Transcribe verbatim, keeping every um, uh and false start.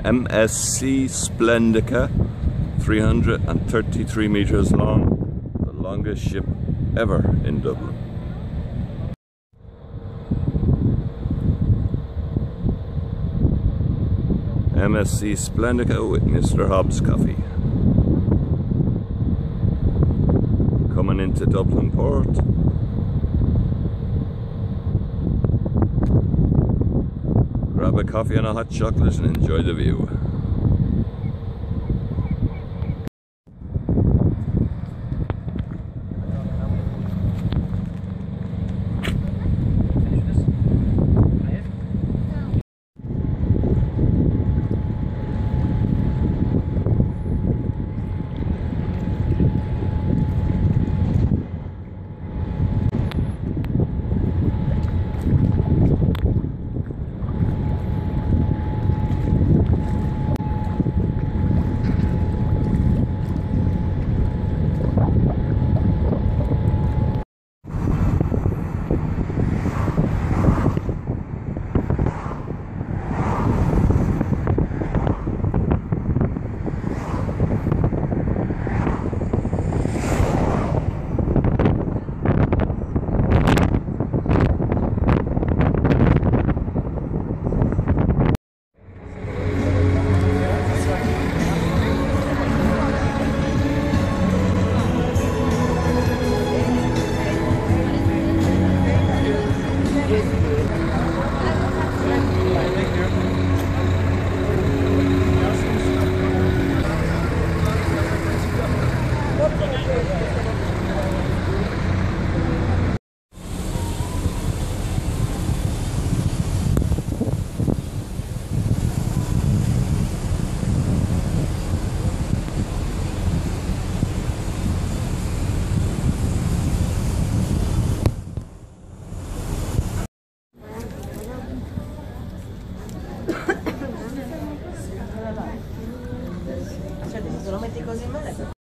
M S C Splendica, three hundred thirty-three meters long, the longest ship ever in Dublin. M S C Splendica with Mister Hobbs coffee. Coming into Dublin Port. Grab a coffee and a hot chocolate and enjoy the view. Se lo metti così male.